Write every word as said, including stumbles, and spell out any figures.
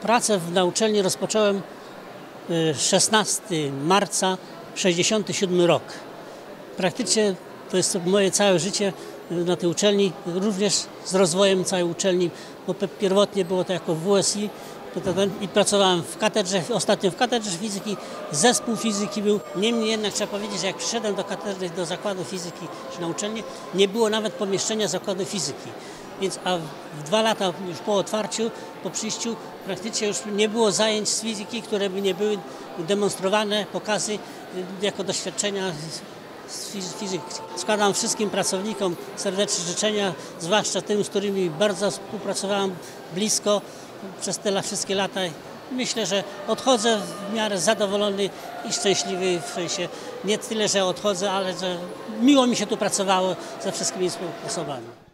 Pracę na uczelni rozpocząłem szesnastego marca sześćdziesiątego siódmego rok. Praktycznie to jest moje całe życie na tej uczelni, również z rozwojem całej uczelni, bo pierwotnie było to jako W S I i pracowałem w katedrze, ostatnio w katedrze fizyki, zespół fizyki był. Niemniej jednak trzeba powiedzieć, że jak przyszedłem do katedry, do zakładu fizyki czy na uczelnię, nie było nawet pomieszczenia zakładu fizyki. Więc a w dwa lata już po otwarciu, po przyjściu praktycznie już nie było zajęć z fizyki, które by nie były demonstrowane, pokazy jako doświadczenia z fizyki. Składam wszystkim pracownikom serdeczne życzenia, zwłaszcza tym, z którymi bardzo współpracowałem blisko przez te wszystkie lata. Myślę, że odchodzę w miarę zadowolony i szczęśliwy, w sensie nie tyle, że odchodzę, ale że miło mi się tu pracowało ze wszystkimi osobami.